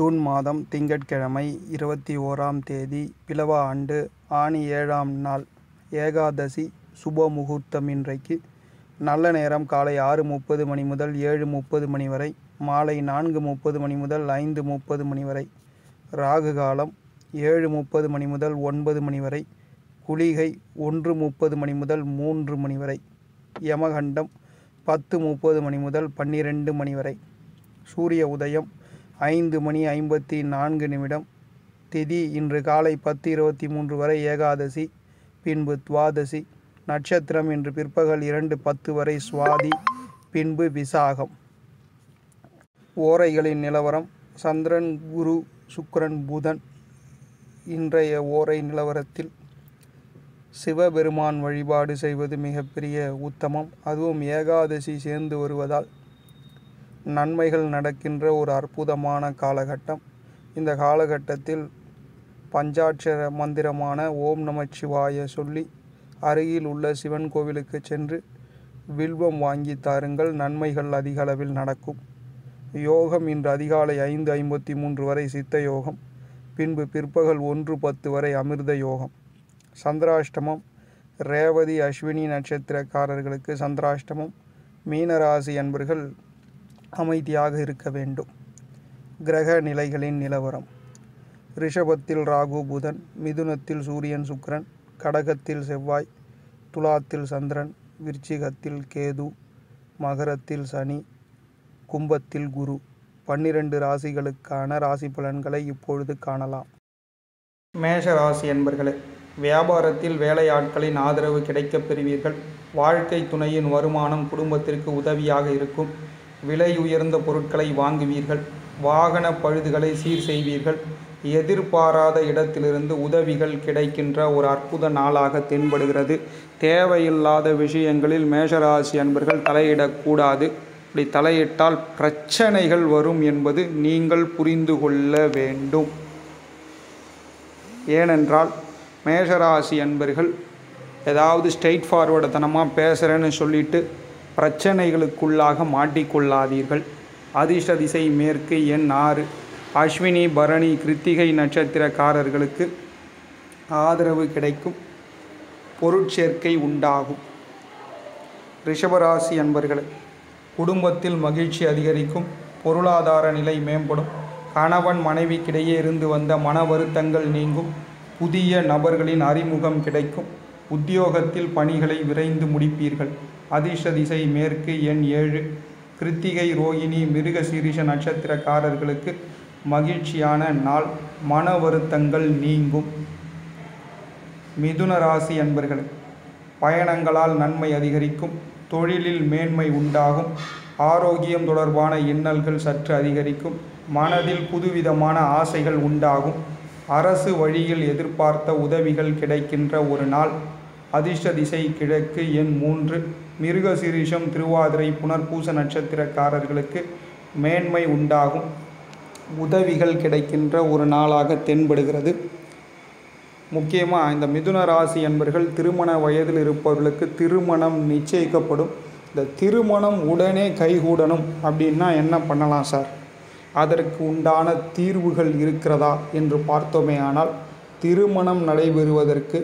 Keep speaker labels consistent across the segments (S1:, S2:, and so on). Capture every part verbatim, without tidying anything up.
S1: June மாதம் திங்கட்கிழமை இருபத்தி ஓராம் தேதி பிலவ ஆண்டு ஆனி ஏழாம் நாள் ஏகாதசி சுப முகூர்த்தம். இன்றைக்கு நல்ல நேரம் காலை ஆறு முப்பது மணி முதல் ஏழு முப்பது மணி வரை, மாலை நான்கு முப்பது மணி முதல் ஐந்து முப்பது மணி வரை. ராகு காலம் ஏழு முப்பது மணி முதல் ஒன்பது மணி வரை. குளிகை ஒன்று முப்பது மணி முதல் மூன்று மணி வரை. யமகண்டம் பத்து முப்பது மணி முதல் பன்னிரெண்டு மணி வரை. சூரிய உதயம் ஐந்து மணி ஐம்பத்தி நான்கு நிமிடம். திதி இன்று காலை பத்து இருபத்தி மூன்று வரை ஏகாதசி, பின்பு துவாதசி. நட்சத்திரம் இன்று பிற்பகல் இரண்டு பத்து வரை சுவாதி, பின்பு விசாகம். ஓரைகளின் நிலவரம்: சந்திரன், குரு, சுக்கிரன், புதன். இன்றைய ஓரை நிலவரத்தில் சிவபெருமான் வழிபாடு செய்வது மிகப்பெரிய உத்தமம். அதுவும் ஏகாதசி சேர்ந்து வருவதால் நன்மைகள் நடக்கின்ற ஒரு அற்புதமான காலகட்டம். இந்த காலகட்டத்தில் பஞ்சாட்சர மந்திரமான ஓம் நமச்சிவாய சொல்லி அருகில் உள்ள சிவன் கோவிலுக்கு சென்று வில்வம் வாங்கி தாருங்கள். நன்மைகள் அதிக அளவில் நடக்கும். யோகம் இன்று அதிகாலை ஐந்து ஐம்பத்தி மூன்று வரை சித்த யோகம், பின்பு பிற்பகல் ஒன்று பத்து வரை அமிர்த யோகம். சந்திராஷ்டமம் ரேவதி அஸ்வினி நட்சத்திரக்காரர்களுக்கு சந்திராஷ்டமம். மீனராசி அன்பர்கள் அமைதியாக இருக்க வேண்டும். கிரக நிலைகளின் நிலவரம்: ரிஷபத்தில் ராகு புதன், மிதுனத்தில் சூரியன் சுக்கிரன், கடகத்தில் செவ்வாய், துலாத்தில் சந்திரன், விருச்சிகத்தில் கேது, மகரத்தில் சனி, கும்பத்தில் குரு. பன்னிரண்டு ராசிகளுக்கான ராசி பலன்களை இப்பொழுது காணலாம். மேஷ ராசி என்பர்களே, வியாபாரத்தில் வேலையாட்களின் ஆதரவு கிடைக்கப் பெறுவீர்கள். வாழ்க்கை துணையின் வருமானம் குடும்பத்திற்கு உதவியாக இருக்கும். விலை உயர்ந்த பொருட்களை வாங்குவீர்கள். வாகன பழுதுகளை சீர் செய்வீர்கள். எதிர்பாராத இடத்திலிருந்து உதவிகள் கிடைக்கின்ற ஒரு அற்புத நாளாக தென்படுகிறது. தேவையில்லாத விஷயங்களில் மேஷராசி அன்பர்கள் தலையிடக்கூடாது. இப்படி தலையிட்டால் பிரச்சனைகள் வரும் என்பது நீங்கள் புரிந்து கொள்ள வேண்டும். ஏனென்றால் மேஷராசி அன்பர்கள் ஏதாவது ஸ்ட்ரெயிட் ஃபார்வர்டு தனமாக பேசுகிறேன்னு சொல்லிட்டு பிரச்சனைகளுக்குள்ளாக மாட்டிக்கொள்ளாதீர்கள். அதிர்ஷ்ட திசை மேற்கு, எண் ஆறு. அஸ்வினி பரணி கிருத்திகை நட்சத்திரக்காரர்களுக்கு ஆதரவு கிடைக்கும். பொருட்சேர்க்கை உண்டாகும். ரிஷபராசி அன்பர்களே, குடும்பத்தில் மகிழ்ச்சி அதிகரிக்கும். பொருளாதார நிலை மேம்படும். கணவன் மனைவிக்கிடையே இருந்து வந்த மன வருத்தங்கள் நீங்கும். புதிய நபர்களின் அறிமுகம் கிடைக்கும். உத்தியோகத்தில் பணிகளை விரைந்து முடிப்பீர்கள். அதிர்ஷ்ட திசை மேற்கு, எண் ஏழு. கிருத்திகை ரோகிணி மிருக சீரிஷ நட்சத்திரக்காரர்களுக்கு மகிழ்ச்சியான நாள். மன வருத்தங்கள் நீங்கும். மிதுன ராசி அன்பர்களே, பயணங்களால் நன்மை அதிகரிக்கும். தொழிலில் மேன்மை உண்டாகும். ஆரோக்கியம் தொடர்பான இன்னல்கள் சற்று அதிகரிக்கும். மனதில் புதுவிதமான ஆசைகள் உண்டாகும். அரசு வழியில் எதிர்பார்த்த உதவிகள் கிடைக்கின்ற ஒரு நாள். அதிர்ஷ்ட திசை கிழக்கு, எண் மூன்று. மிருக சீரிஷம் திருவாதிரை புனர்பூச நட்சத்திரக்காரர்களுக்கு மேன்மை உண்டாகும். உதவிகள் கிடைக்கின்ற ஒரு நாளாக தென்படுகிறது. முக்கியமாக இந்த மிதுன ராசி என்பர்கள் திருமண வயதில் இருப்பவர்களுக்கு திருமணம் நிச்சயிக்கப்படும். இந்த திருமணம் உடனே கைகூடணும் அப்படின்னா என்ன பண்ணலாம் சார்? அதற்கு உண்டான தீர்வுகள் இருக்கிறதா என்று பார்த்தோமே ஆனால், திருமணம் நடைபெறுவதற்கு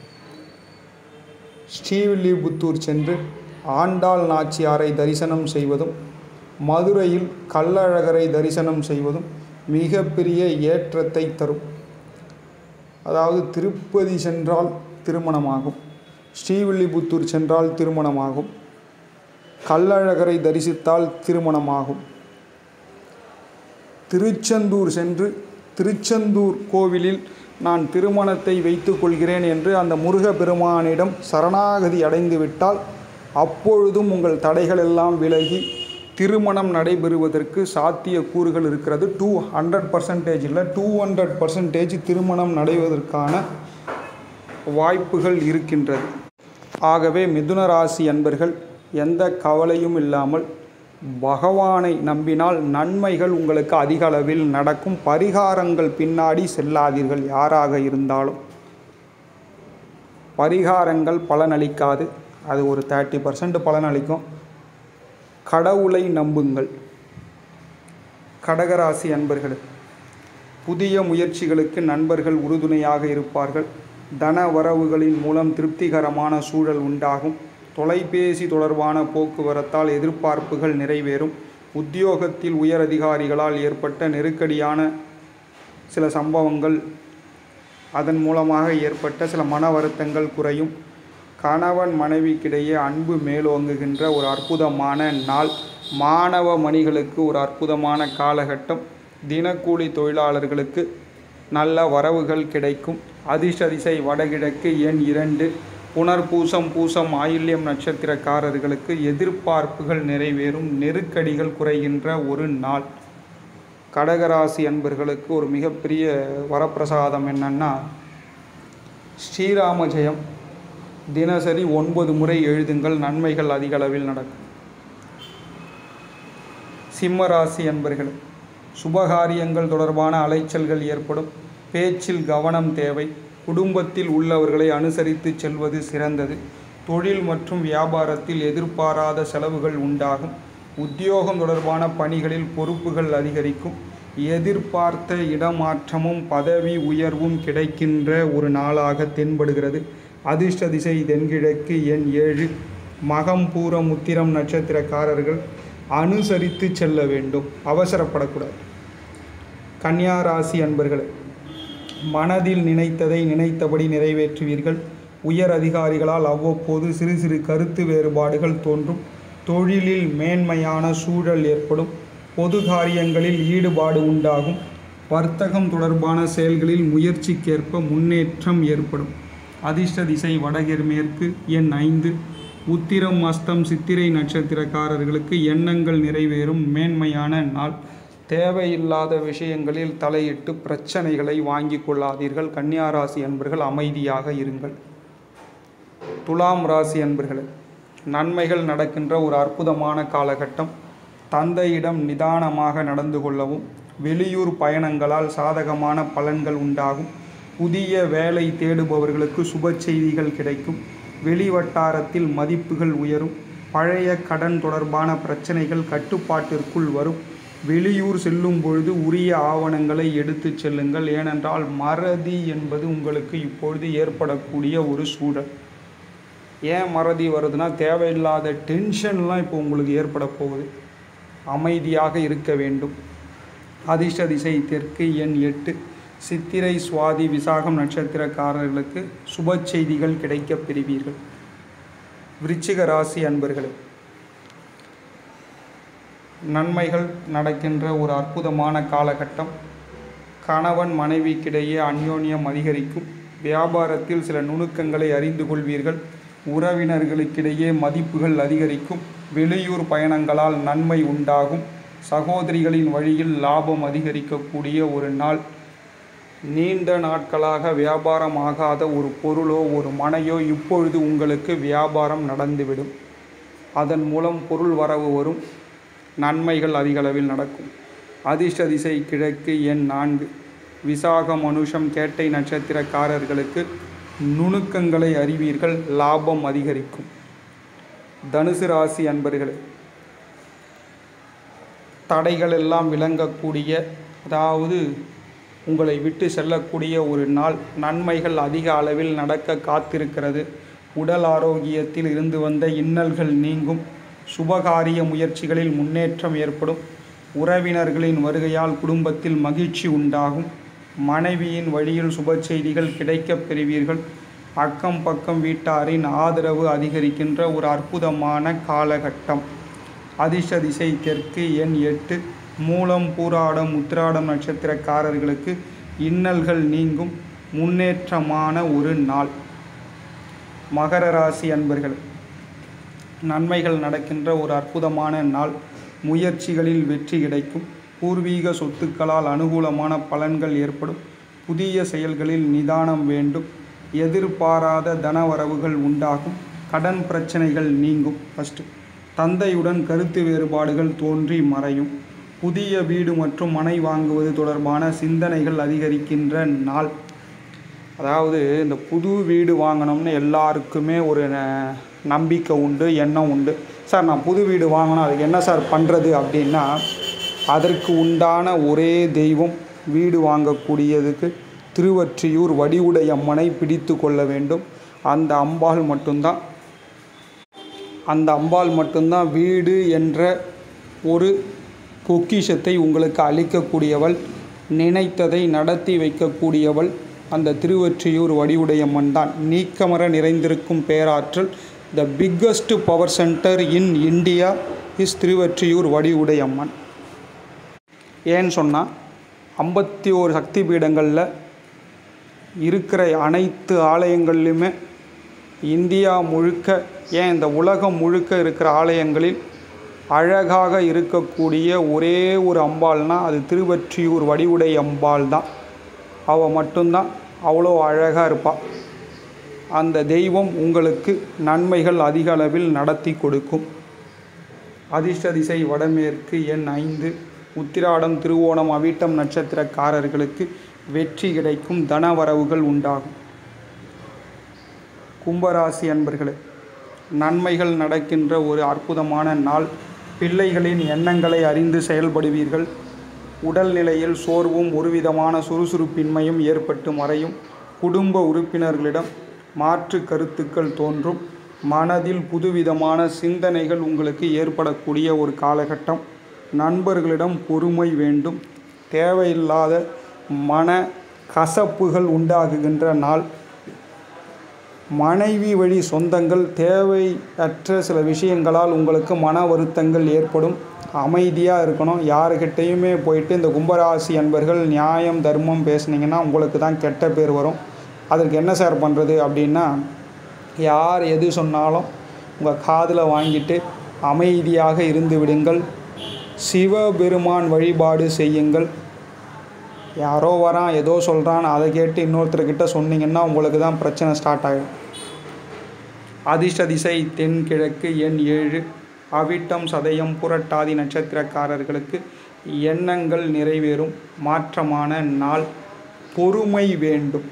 S1: ஸ்ரீவில்லிபுத்தூர் சென்று ஆண்டாள் நாச்சியாரை தரிசனம் செய்வதும், மதுரையில் கள்ளழகரை தரிசனம் செய்வதும் மிகப்பெரிய ஏற்றத்தை தரும். அதாவது திருப்பதி சென்றால் திருமணமாகும், ஸ்ரீவில்லிபுத்தூர் சென்றால் திருமணமாகும், கள்ளழகரை தரிசித்தால் திருமணமாகும். திருச்செந்தூர் சென்று திருச்செந்தூர் கோவிலில் நான் திருமணத்தை வைத்து கொள்கிறேன் என்று அந்த முருகப்பெருமானிடம் சரணாகதி அடைந்து விட்டால் அப்பொழுதும் உங்கள் தடைகள் எல்லாம் விலகி திருமணம் நடைபெறுவதற்கு சாத்திய கூறுகள் இருக்கிறது. டூ ஹண்ட்ரட் பர்சன்டேஜ் இல்லை, டூ ஹண்ட்ரட் பர்சன்டேஜ் திருமணம் நடைவதற்கான வாய்ப்புகள் இருக்கின்றது. ஆகவே மிதுன ராசி அன்பர்கள் எந்த கவலையும் இல்லாமல் பகவானை நம்பினால் நன்மைகள் உங்களுக்கு அதிக அளவில் நடக்கும். பரிகாரங்கள் பின்னாடி செல்லாதீர்கள். யாராக இருந்தாலும் பரிகாரங்கள் பலனளிக்காது. அது ஒரு தேர்ட்டி பர்சன்ட் பலனளிக்கும். கடவுளை நம்புங்கள். கடகராசி அன்பர்களே, புதிய முயற்சிகளுக்கு நண்பர்கள் உறுதுணையாக இருப்பார்கள். தன வரவுகளின் மூலம் திருப்திகரமான சூழல் உண்டாகும். தொலைபேசி தொடர்பான போக்குவரத்தால் எதிர்பார்ப்புகள் நிறைவேறும். உத்தியோகத்தில் உயர் அதிகாரிகளால் ஏற்பட்ட நெருக்கடியான சில சம்பவங்கள், அதன் மூலமாக ஏற்பட்ட சில மன வருத்தங்கள் குறையும். கணவன் மனைவிக்கிடையே அன்பு மேலோங்குகின்ற ஒரு அற்புதமான நாள். மாணவ மணிகளுக்கு ஒரு அற்புதமான காலகட்டம். தினக்கூலி தொழிலாளர்களுக்கு நல்ல வரவுகள் கிடைக்கும். அதிர்ஷ்ட திசை வடகிழக்கு, எண் இரண்டு. புனர்பூசம் பூசம் ஆயில்யம் நட்சத்திரக்காரர்களுக்கு எதிர்பார்ப்புகள் நிறைவேறும். நெருக்கடிகள் குறைகின்ற ஒரு நாள். கடகராசி அன்பர்களுக்கு ஒரு மிகப்பெரிய வரப்பிரசாதம் என்னன்னா, ஸ்ரீராம ஜெயம் தினசரி ஒன்பது முறை எழுதுங்கள். நன்மைகள் அதிக அளவில் நடக்கும். சிம்ம ராசி அன்பர்கள், சுபகாரியங்கள் தொடர்பான அலைச்சல்கள் ஏற்படும். பேச்சில் கவனம் தேவை. குடும்பத்தில் உள்ளவர்களை அனுசரித்து செல்வது சிறந்தது. தொழில் மற்றும் வியாபாரத்தில் எதிர்பாராத செலவுகள் உண்டாகும். உத்தியோகம் தொடர்பான பணிகளில் பொறுப்புகள் அதிகரிக்கும். எதிர்பார்த்த இடமாற்றமும் பதவி உயர்வும் கிடைக்கின்ற ஒரு நாளாக தென்படுகிறது. அதிர்ஷ்ட திசை தென்கிழக்கு, எண் ஏழு. மகம் பூரம் உத்திரம் நட்சத்திரக்காரர்கள் அனுசரித்து செல்ல வேண்டும், அவசரப்படக்கூடாது. கன்னியா ராசி அன்பர்களே, மனதில் நினைத்ததை நினைத்தபடி நிறைவேற்றுவீர்கள். உயர் அதிகாரிகளால் அவ்வப்போது சிறு சிறு கருத்து வேறுபாடுகள் தோன்றும். தொழிலில் மேன்மையான சூழல் ஏற்படும். பொது காரியங்களில் ஈடுபாடு உண்டாகும். வர்த்தகம் தொடர்பான செயல்களில் முயற்சிக்கேற்ப முன்னேற்றம் ஏற்படும். அதிர்ஷ்ட திசை வடகிர் மேற்கு, எண் ஐந்து. உத்திரம் அஸ்தம் சித்திரை நட்சத்திரக்காரர்களுக்கு எண்ணங்கள் நிறைவேறும். மேன்மையான நாள். தேவையில்லாத விஷயங்களில் தலையிட்டு பிரச்சனைகளை வாங்கி கொள்ளாதீர்கள். கன்னியா ராசி அன்பர்கள் அமைதியாக இருங்கள். துலாம் ராசி அன்பர்களே, நன்மைகள் நடக்கின்ற ஒரு அற்புதமான காலகட்டம். தந்தையிடம் நிதானமாக நடந்து கொள்ளவும். வெளியூர் பயணங்களால் சாதகமான பலன்கள் உண்டாகும். புதிய வேலை தேடுபவர்களுக்கு சுப செய்திகள் கிடைக்கும். வெளிவட்டாரத்தில் மதிப்புகள் உயரும். பழைய கடன் தொடர்பான பிரச்சனைகள் கட்டுப்பாட்டிற்குள் வரும். வெளியூர் செல்லும் பொழுது உரிய ஆவணங்களை எடுத்து செல்லுங்கள். ஏனென்றால் மறதி என்பது உங்களுக்கு இப்பொழுது ஏற்படக்கூடிய ஒரு சூழல். ஏன் மறதி வருதுன்னா, தேவையில்லாத டென்ஷன்லாம் இப்போ உங்களுக்கு ஏற்பட போகுது. அமைதியாக இருக்க வேண்டும். அதிர்ஷ்ட திசை தெற்கு, எண் எட்டு. சித்திரை சுவாதி விசாகம் நட்சத்திரக்காரர்களுக்கு சுப செய்திகள் கிடைக்கப் பெறுவீர்கள். விருச்சிக ராசி அன்பர்களே, நன்மைகள் நடக்கின்ற ஒரு அற்புதமான காலகட்டம். கணவன் மனைவிக்கிடையே அந்யோன்யம் அதிகரிக்கும். வியாபாரத்தில் சில நுணுக்கங்களை அறிந்து கொள்வீர்கள். உறவினர்களுக்கிடையே மதிப்புகள் அதிகரிக்கும். வெளியூர் பயணங்களால் நன்மை உண்டாகும். சகோதரிகளின் வழியில் லாபம் அதிகரிக்கக்கூடிய ஒரு நாள். நீண்ட நாட்களாக வியாபாரம் ஆகாத ஒரு பொருளோ ஒரு மனையோ இப்பொழுது உங்களுக்கு வியாபாரம் நடந்துவிடும். அதன் மூலம் பொருள் வரவு வரும். நன்மைகள் அதிகளவில் நடக்கும். அதிர்ஷ்ட திசை கிழக்கு, எண் நான்கு. விசாகம் அனுஷம் கேட்டை நட்சத்திரக்காரர்களுக்கு நுணுக்கங்களை அறிவீர்கள். லாபம் அதிகரிக்கும். தனுசு ராசி அன்பர்களே, தடைகள் எல்லாம் விளங்கக்கூடிய, அதாவது உங்களை விட்டு செல்லக்கூடிய ஒரு நாள். நன்மைகள் அதிக அளவில் நடக்க காத்திருக்கிறது. உடல் ஆரோக்கியத்தில் இருந்து வந்த இன்னல்கள் நீங்கும். சுபகாரிய முயற்சிகளில் முன்னேற்றம் ஏற்படும். உறவினர்களின் வருகையால் குடும்பத்தில் மகிழ்ச்சி உண்டாகும். மனைவியின் வழியில் சுப செய்திகள் கிடைக்கப் பெறுவீர்கள். அக்கம் பக்கம் வீட்டாரின் ஆதரவு அதிகரிக்கின்ற ஒரு அற்புதமான காலகட்டம். அதிர்ஷ்ட திசை தெற்கு, எண் எட்டு. மூலம் பூராடம் உத்திராடம் நட்சத்திரக்காரர்களுக்கு இன்னல்கள் நீங்கும். முன்னேற்றமான ஒரு நாள். மகர ராசி அன்பர்கள், நன்மைகள் நடக்கின்ற ஒரு அற்புதமான நாள். முயற்சிகளில் வெற்றி கிடைக்கும். பூர்வீக சொத்துக்களால் அனுகூலமான பலன்கள் ஏற்படும். புதிய செயல்களில் நிதானம் வேண்டும். எதிர்பாராத தனவரவுகள் உண்டாகும். கடன் பிரச்சனைகள் நீங்கும். ஃபஸ்ட்டு, தந்தையுடன் கருத்து வேறுபாடுகள் தோன்றி மறையும். புதிய வீடு மற்றும் மனை வாங்குவது தொடர்பான சிந்தனைகள் அதிகரிக்கின்ற நாள். அதாவது இந்த புது வீடு வாங்கணும்னு எல்லாருக்குமே ஒரு நம்பிக்கை உண்டு, எண்ணம் உண்டு. சார் நான் புது வீடு வாங்கணும், அதுக்கு என்ன சார் பண்ணுறது அப்படின்னா, அதற்கு உண்டான ஒரே தெய்வம் வீடு வாங்கக்கூடியதுக்கு திருவொற்றியூர் வடிவுடை அம்மனை பிடித்து கொள்ள வேண்டும். அந்த அம்பாள் மட்டும்தான் அந்த அம்பாள் மட்டும்தான் வீடு என்ற ஒரு பொக்கிஷத்தை உங்களுக்கு அளிக்கக்கூடியவள், நினைத்ததை நடத்தி வைக்கக்கூடியவள் அந்த திருவொற்றியூர் வடிவுடையம்மன் தான். நீக்கமர நிறைந்திருக்கும் பேராற்றல். The biggest power centre in India is Thiruvottiyur Vadivudaiyamman. ஏன்னு சொன்னால் ஐம்பத்தி ஓரு சக்தி பீடங்களில் இருக்கிற அனைத்து ஆலயங்கள்லையுமே இந்தியா முழுக்க, ஏன் இந்த உலகம் முழுக்க இருக்கிற ஆலயங்களில் அழகாக இருக்கக்கூடிய ஒரே ஒரு அம்பாள்னால் அது திருவொற்றியூர் வடிவுடை அம்பாள் தான். அவள் மட்டும்தான் அவ்வளோ அழகாக இருப்பாள். அந்த தெய்வம் உங்களுக்கு நன்மைகள் அதிக அளவில் நடத்தி கொடுக்கும். அதிர்ஷ்ட திசை வடமேற்கு. எண் ஐந்து. உத்திராடம், திருவோணம், அவிட்டம் நட்சத்திரக்காரர்களுக்கு வெற்றி கிடைக்கும், தனவரவுகள் உண்டாகும். கும்பராசி அன்பர்களே, நன்மைகள் நடக்கின்ற ஒரு அற்புதமான நாள். பிள்ளைகளின் எண்ணங்களை அறிந்து செயல்படுவீர்கள். உடல்நிலையில் சோர்வும் ஒருவிதமான சுறுசுறுப்பின்மையும் ஏற்பட்டு மறையும். குடும்ப உறுப்பினர்களிடம் மாற்று கருத்துக்கள் தோன்றும். மனதில் புதுவிதமான சிந்தனைகள் உங்களுக்கு ஏற்படக்கூடிய ஒரு காலகட்டம். நண்பர்களிடம் பொறுமை வேண்டும். தேவையில்லாத மன கசப்புகள் உண்டாகுகின்ற நாள். மனைவி வழி சொந்தங்கள் தேவையற்ற சில விஷயங்களால் உங்களுக்கு மன வருத்தங்கள் ஏற்படும். அமைதியாக இருக்கணும். யாருக்கிட்டையுமே போயிட்டு இந்த கும்பராசி அன்பர்கள் நியாயம் தர்மம் பேசுனீங்கன்னா உங்களுக்கு தான் கெட்ட பேர் வரும். அதற்கு என்ன சார் பண்ணுறது அப்படின்னா, யார் எது சொன்னாலும் உங்கள் காதில் வாங்கிட்டு அமைதியாக இருந்து விடுங்கள். சிவபெருமான் வழிபாடு செய்யுங்கள். யாரோ வரான் ஏதோ சொல்கிறான் அதை கேட்டு இன்னொருத்தர்கிட்ட சொன்னீங்கன்னா உங்களுக்கு தான் பிரச்சனை ஸ்டார்ட் ஆகிடும். அதிர்ஷ்ட திசை தென்கிழக்கு. எண் ஏழு. அவிட்டம், சதயம், புரட்டாதி நட்சத்திரக்காரர்களுக்கு எண்ணங்கள் நிறைவேறும். மாற்றமான நாள். பொறுமை வேண்டும்.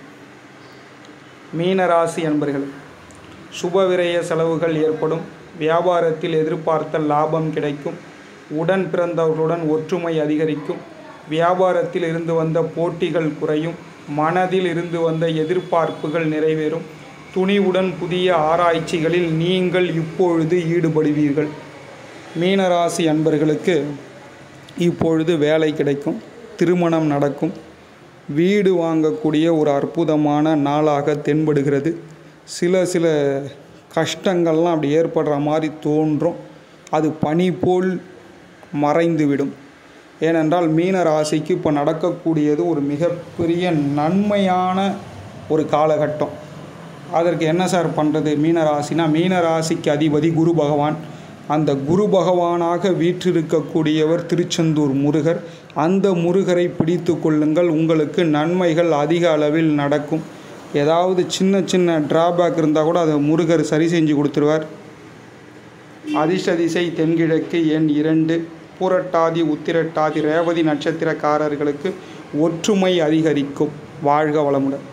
S1: மீனராசி அன்பர்கள், சுபவிரய செலவுகள் ஏற்படும். வியாபாரத்தில் எதிர்பார்த்த லாபம் கிடைக்கும். உடன் பிறந்தவர்களுடன் ஒற்றுமை அதிகரிக்கும். வியாபாரத்தில் இருந்து வந்த போட்டிகள் குறையும். மனதில் இருந்து வந்த எதிர்பார்ப்புகள் நிறைவேறும். துணிவுடன் புதிய ஆராய்ச்சிகளில் நீங்கள் இப்பொழுது ஈடுபடுவீர்கள். மீனராசி அன்பர்களுக்கு இப்பொழுது வேலை கிடைக்கும். திருமணம் நடக்கும். வீடு வாங்கக்கூடிய ஒரு அற்புதமான நாளாக தென்படுகிறது. சில சில கஷ்டங்கள்லாம் அப்படி ஏற்படுற மாதிரி தோன்றும். அது பனி போல் மறைந்துவிடும். ஏனென்றால் மீன ராசிக்கு இப்போ நடக்கக்கூடியது ஒரு மிகப்பெரிய நன்மையான ஒரு காலகட்டம். அதற்கு என்ன சார் பண்ணுறது? மீன ராசினா, மீன ராசிக்கு அதிபதி குரு பகவான். அந்த குரு பகவானாக வீற்றிருக்கக்கூடியவர் திருச்செந்தூர் முருகர். அந்த முருகரை பிடித்து கொள்ளுங்கள். உங்களுக்கு நன்மைகள் அதிக அளவில் நடக்கும். ஏதாவது சின்ன சின்ன டிராபேக் இருந்தால் கூட அதை முருகர் சரி செஞ்சு கொடுத்துருவார். அதிர்ஷ்ட திசை தென்கிழக்கு. எண் இரண்டு. பூரட்டாதி, உத்திரட்டாதி, ரேவதி நட்சத்திரக்காரர்களுக்கு ஒற்றுமை அதிகரிக்கும். வாழ்க வளமுடன்.